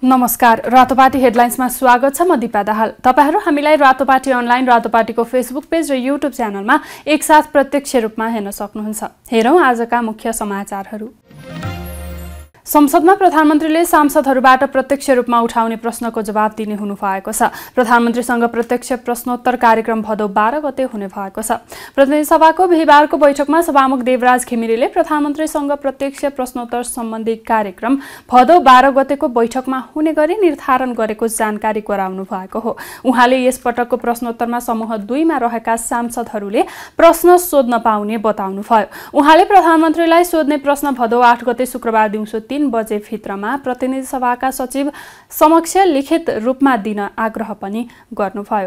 नमस्कार, रातोपाटी हेडलाइन्समा स्वागत छ। म दिपा दाहाल। तपाईहरु हामीलाई रातोपाटी अनलाइन, रातोपाटीको फेसबुक पेज र युट्युब च्यानलमा एकसाथ प्रत्यक्ष रूपमा हेर्न सक्नुहुन्छ। हेरौं आजका मुख्य समाचारहरू। संसदमा प्रधानमन्त्रीले सांसदहरूबाट प्रत्यक्ष रूपमा उठाउने प्रश्नको जवाब दिने हुनु भएको छ। प्रधानमन्त्रीसँग प्रत्यक्ष प्रश्नोत्तर कार्यक्रम भदौ 12 गते हुने भएको छ। प्रतिनिधि सभाको बिहीबारको बैठकमा सभामुख देवराज घिमिरेले प्रधानमन्त्रीसँग प्रत्यक्ष प्रश्नोत्तर सम्बन्धी कार्यक्रम भदौ 12 गतेको बैठकमा हुने गरी निर्धारण गरेको जानकारी गराउनु भएको हो। उहाँले यस पटकको प्रश्नोत्तरमा समूह 2 मा रहेका सांसदहरूले प्रश्न सोध्न पाउने बताउनुभयो। उहाँले प्रधानमन्त्रीलाई सोध्ने प्रश्न भदौ 8 गते शुक्रबार दिउँसो 3 बजे भित्रमा प्रतिनिधि सभाका सचिव समक्ष लिखित रूपमा दिन आग्रह पनि गर्नुभयो।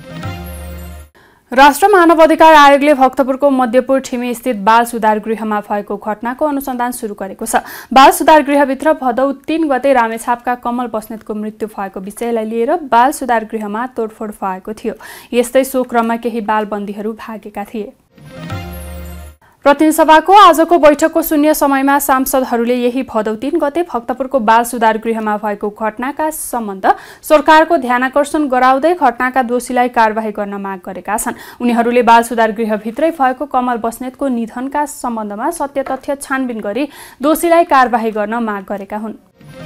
राष्ट्र मानव अधिकार आयोगले भक्तपुरको मध्यपुर ठिमी स्थित बाल सुधार गृहमा भएको घटनाको अनुसन्धान सुरु गरेको छ। बाल सुधार गृहभित्र भदौ 3 गते रामेछापका कमल बस्नेतको मृत्यु भएको विषयलाई लिएर बाल सुधार गृहमा तोडफोड भएको थियो। यस्तै सो क्रममा केही बाल बन्दीहरू भागेका थिए। प्रतिनिधि सभाको आजको बैठकको शून्य समयमा सांसदहरूले यही भदौ 3 गते भक्तपुरको बाल सुधार गृहमा भएको घटनाका सम्बन्ध सरकारको ध्यानाकर्षण गराउँदै घटनाका दोषीलाई कारबाही गर्न माग गरेका छन्। उनीहरूले बाल सुधार गृहभित्रै भएको कमल बस्नेतको निधनका सम्बन्धमा सत्य तथ्य छानबिन गरी दोषीलाई कारबाही गर्न माग गरेका हुन्।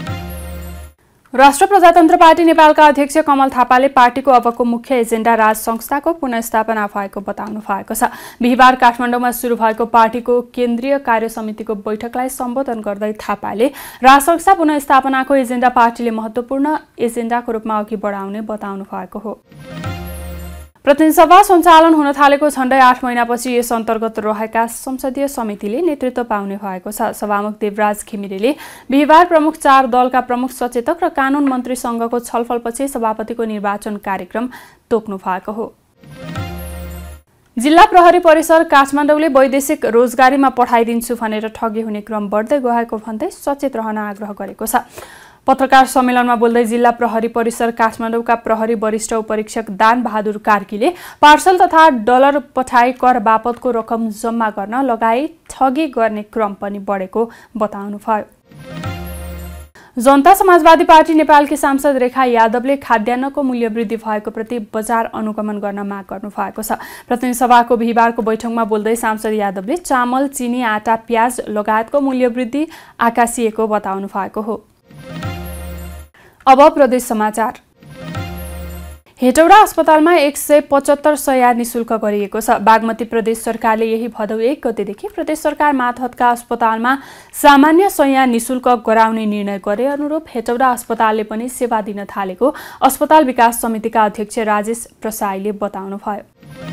राष्ट्र प्रजातन्त्र पार्टी नेपालका अध्यक्ष कमल थापाले पार्टीको अबको मुख्य एजेन्डा राज संस्थाको पुनर्स्थापना भएको बताउनु भएको छ। बिहीबार काठमाडौँमा सुरु भएको पार्टीको केन्द्रीय कार्य समितिको बैठकलाई सम्बोधन गर्दै थापाले राज संस्था पुनर्स्थापनाको एजेन्डा पार्टीले महत्त्वपूर्ण एजेन्डाको रूपमा अघि बढाउने बताउनु भएको हो। प्रतिनिधि सभा सञ्चालन हुन थालेको झण्डै 8 महिनापछि यस अन्तर्गत रहेका संसदीय समितिले नेतृत्व पाउने भएको छ। सभामुख देवराज घिमिरेले बिहीबार प्रमुख 4 दलका प्रमुख सचेतक र कानून मन्त्रीसँगको छलफलपछि सभापतिको निर्वाचन कार्यक्रम तोक्नु भएको हो। जिल्ला प्रहरी परिसर काठमाडौँले वैदेशिक रोजगारीमा पठाइदिन्छु भनेर ठगी हुने क्रम बढ्दै गएको भन्दै सचेत रहन आग्रह गरेको छ। पत्रकार सम्मेलनमा बोल्दै जिल्ला प्रहरी परिसर काठमाडौँका प्रहरी वरिष्ठ उपरीक्षक दान बहादुर कार्कीले पार्सल तथा डलर पठाई कर बापतको रकम जम्मा गर्न लगाई ठगी गर्ने क्रम पनि बढेको बताउनुभयो। जनता समाजवादी पार्टी नेपालकी सांसद रेखा यादवले खाद्यान्नको मूल्य वृद्धि भएको प्रति बजार अनुगमन गर्न माग गर्नु भएको छ। प्रतिनिधि सभाको बिहीबारको बैठकमा बोल्दै सांसद यादवले चामल, चिनी, आटा, प्याज लगायतको मूल्य वृद्धि आकाशिएको बताउनु भएको हो। अब प्रदेश समाचार। हेटौडा अस्पतालमा 175 शय्या निशुल्क गरिएको छ। बागमती प्रदेश सरकारले यही भदौ 1 गतेदेखि प्रदेश सरकार मातहतका अस्पतालमा सामान्य शय्या निशुल्क गराउने निर्णय गरे अनुरूप हेटौडा अस्पतालले पनि सेवा दिन थालेको अस्पताल विकास समितिका अध्यक्ष राजेश प्रसाईले बताउनुभयो।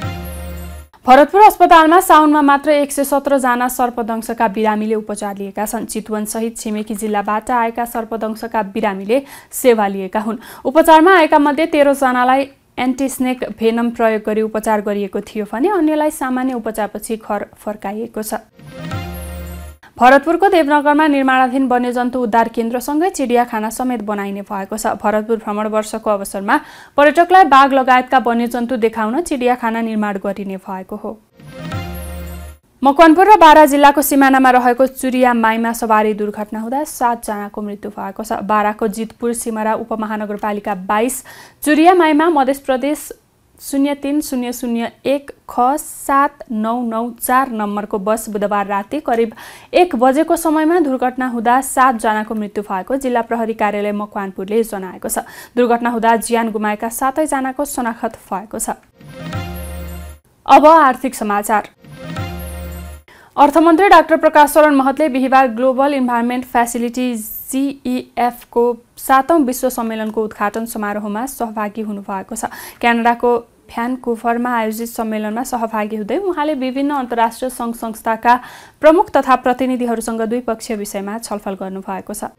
भरतपुर अस्पतालमा साउनमा मात्र 117 जना सर्पदंशका बिरामीले उपचार लिएका छन्। चितवन सहित छिमेकी जिल्लाबाट आएका सर्पदंशका बिरामीले सेवा लिएका हुन्। उपचारमा आएका मध्ये 13 जनालाई एन्टिस्नेक भेनम प्रयोग गरी उपचार गरिएको थियो भने अन्यलाई सामान्य उपचारपछि घर फर्काइएको छ। भरतपुरको देवनगरमा निर्माणाधीन वन्यजन्तु उद्धार केन्द्रसँगै चिडियाखाना समेत बनाइने भएको छ। भरतपुर भ्रमण वर्षको अवसरमा पर्यटकलाई बाघ लगायतका वन्यजन्तु देखाउन चिडियाखाना निर्माण गरिने भएको हो। मकवानपुर र बारा जिल्लाको सिमानामा रहेको चुरिया माईमा सवारी दुर्घटना हुँदा 7 जनाको मृत्यु भएको छ। बाराको जितपुर सिमरा उपमहानगरपालिका 22 चुरिया माईमा मध्य प्रदेश 03001 ख 7994 नम्बरको बस बुधबार राति करिब 1 बजेको समयमा दुर्घटना हुँदा 7 जनाको मृत्यु भएको जिल्ला प्रहरी कार्यालय मकवानपुरले जनाएको छ। दुर्घटना हुँदा ज्यान गुमाएका 7 जनाको शनाखत भएको छ। अब आर्थिक समाचार। अर्थमन्त्री डाक्टर प्रकाश शरण महतले बिहीबार ग्लोबल इन्भाइरोमेन्ट फ्यासिलिटी GEF को 7औं विश्व सम्मेलनको उद्घाटन समारोहमा सहभागी हुनुभएको छ। क्यानाडाको भ्यानकुभरमा आयोजित सम्मेलनमा सहभागी हुँदै उहाँले विभिन्न अन्तर्राष्ट्रिय सङ्घ संस्थाका प्रमुख तथा प्रतिनिधिहरूसँग द्विपक्षीय विषयमा छलफल गर्नुभएको छ।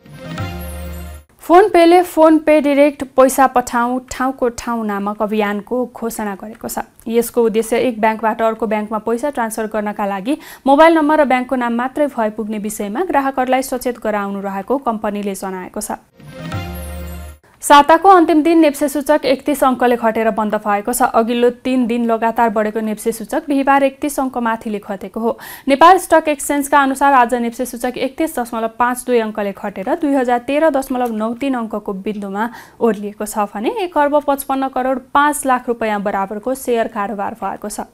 फोन पेले फोन पे डिरेक्ट पैसा पठाऊ ठाउँको ठाउँ नामक अभियानको घोषणा गरेको छ। यसको उद्देश्य एक ब्याङ्कबाट अर्को ब्याङ्कमा पैसा ट्रान्सफर गर्नका लागि मोबाइल नम्बर र ब्याङ्कको नाम मात्रै भए पुग्ने विषयमा ग्राहकहरूलाई सचेत गराउनु रहेको कम्पनीले जनाएको छ। साताको अन्तिम दिन नेप्से सूचक 31 अङ्कले घटेर बन्द भएको छ। अघिल्लो 3 दिन लगातार बढेको नेप्से सूचक बिहीबार 31 अङ्क माथिले घटेको हो। नेपाल स्टक एक्सचेन्जका अनुसार आज नेप्से सूचक 31.52 अङ्कले घटेर 2013.93 अङ्कको बिन्दुमा ओर्लिएको छ भने 1 अर्ब 55 करोड 5 लाख रुपैयाँ बराबरको शेयर कारोबार भएको छ।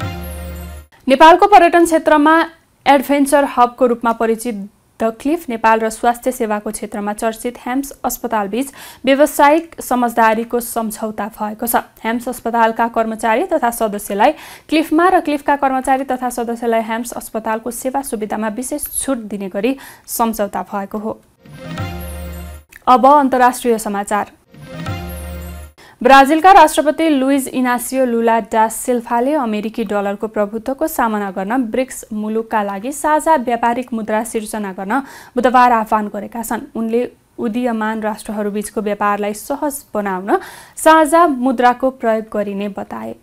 नेपालको पर्यटन क्षेत्रमा एडभेन्चर हबको रूपमा परिचित द क्लिफ नेपाल र स्वास्थ्य सेवाको क्षेत्रमा चर्चित हेम्स अस्पतालबीच व्यावसायिक समझदारीको सम्झौता भएको छ। हेम्स अस्पतालका कर्मचारी तथा सदस्यलाई क्लिफमा र क्लिफका कर्मचारी तथा सदस्यलाई हेम्स अस्पतालको सेवा सुविधामा विशेष छुट दिने गरी सम्झौता भएको हो। अब अन्तर्राष्ट्रिय समाचार। ब्राजिलका राष्ट्रपति लुइज इनासियो लुला डा सिल्भाले अमेरिकी डलरको प्रभुत्वको सामना गर्न ब्रिक्स मुलुकका लागि साझा व्यापारिक मुद्रा सिर्जना गर्न बुधबार आह्वान गरेका छन्। उनले उदीयमान राष्ट्रहरूबीचको व्यापारलाई सहज बनाउन साझा मुद्राको प्रयोग गरिने बताए।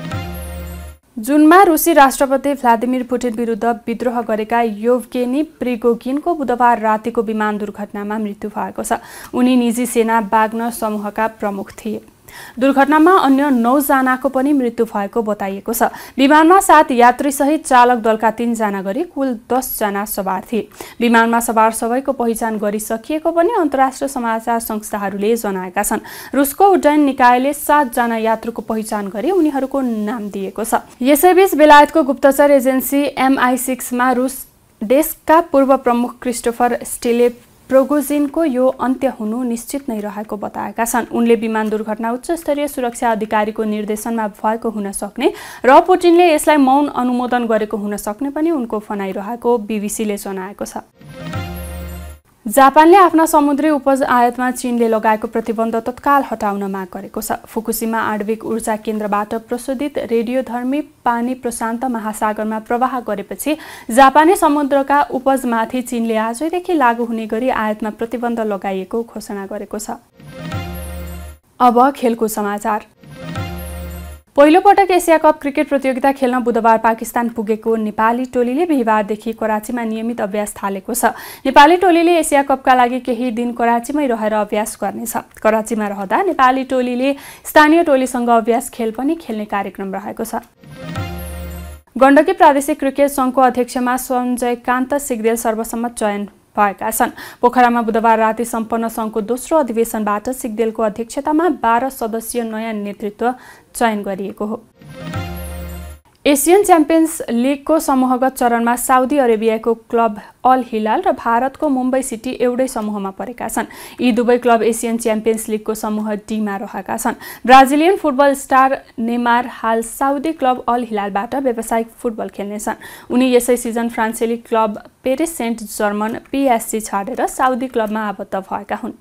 जुनमा रुसी राष्ट्रपति भ्लादिमिर पुटिन विरुद्ध विद्रोह गरेका येवगेनी प्रिगोजिनको बुधबार रातिको विमान दुर्घटनामा मृत्यु भएको छ। उनी निजी सेना वाग्नर समूहका प्रमुख थिए। दुर्घटनामा अन्य 9 जनाको पनि मृत्यु भएको बताइएको छ। विमानमा 7 यात्रीसहित चालक दलका 3 जना गरी कुल 10 जना सवार थिए। विमानमा सवार सबैको पहिचान गरिसकिएको पनि अन्तर्राष्ट्रिय समाचार संस्थाहरूले जनाएका छन्। रुसको उड्डयन निकायले 7 जना यात्रुको पहिचान गरी उनीहरूको नाम दिएको छ। यसैबीच बेलायतको गुप्तचर एजेन्सी MI6 मा रुस डेस्कका पूर्व प्रमुख क्रिस्टोफर स्टिले प्रिगोजिनको यो अन्त्य हुनु निश्चित नै रहेको बताएका छन्। उनले विमान दुर्घटना उच्च स्तरीय सुरक्षा अधिकारीको निर्देशनमा भएको हुन सक्ने र पुटिनले यसलाई मौन अनुमोदन गरेको हुन सक्ने पनि उनको भनाइरहेको बीबीसीले जनाएको छ। जापानले आफ्ना समुद्री उपज आयातमा चीनले लगाएको प्रतिबन्ध तत्काल हटाउन माग गरेको छ। फुकुशिमा आणविक ऊर्जा केन्द्रबाट प्रशोधित रेडियोधर्मी पानी प्रशान्त महासागरमा प्रवाह गरेपछि जापानी समुद्रका उपजमाथि चीनले आजैदेखि लागू हुने गरी आयातमा प्रतिबन्ध लगाइएको घोषणा गरेको छ। अब खेलको समाचार। पहिलो पटक एसिया कप क्रिकेट प्रतियोगिता खेल्न बुधबार पाकिस्तान पुगेको नेपाली टोलीले बिहीबारदेखि कराचीमा नियमित अभ्यास थालेको छ। नेपाली टोलीले एसिया कपका लागि केही दिन कराचीमै रहेर अभ्यास गर्नेछ। कराचीमा रहँदा नेपाली टोलीले स्थानीय टोलीसँग अभ्यास खेल पनि खेल्ने कार्यक्रम रहेको छ। गण्डकी प्रादेशिक क्रिकेट संघको अध्यक्षमा सञ्जयकान्त सिग्देल सर्वसम्मत चयन भएका छन्। पोखरामा बुधबार राति सम्पन्न संघको दोस्रो अधिवेशनबाट सिग्देलको अध्यक्षतामा 12 सदस्यीय नयाँ नेतृत्व चयन गरिएको हो। एसियन च्याम्पियन्स लिगको समूहगत चरणमा साउदी अरेबियाको क्लब अल हिलाल र भारतको मुम्बई सिटी एउटै समूहमा परेका छन्। यी दुवै क्लब एसियन च्याम्पियन्स लिगको समूह डीमा रहेका छन्। ब्राजिलियन फुटबल स्टार नेमार हाल साउदी क्लब अल हिलालबाट व्यावसायिक फुटबल खेल्नेछन्। उनी यसै सिजन फ्रान्सेली club Paris Saint Germain PSG छाडेर साउदी क्लबमा आबद्ध भएका हुन्।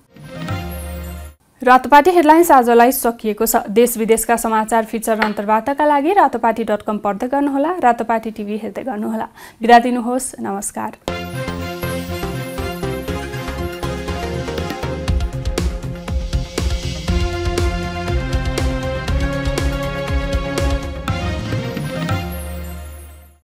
रातोपाटी हेडलाइन्स आजलाई सकिएको छ। देश विदेशका समाचार फिचर र अन्तर्वार्ताका लागि रातोपाटी.com पढ्दै गर्नुहोला। रातोपाटी टिभी हेर्दै गर्नुहोला। बिदा दिनुहोस्। नमस्कार।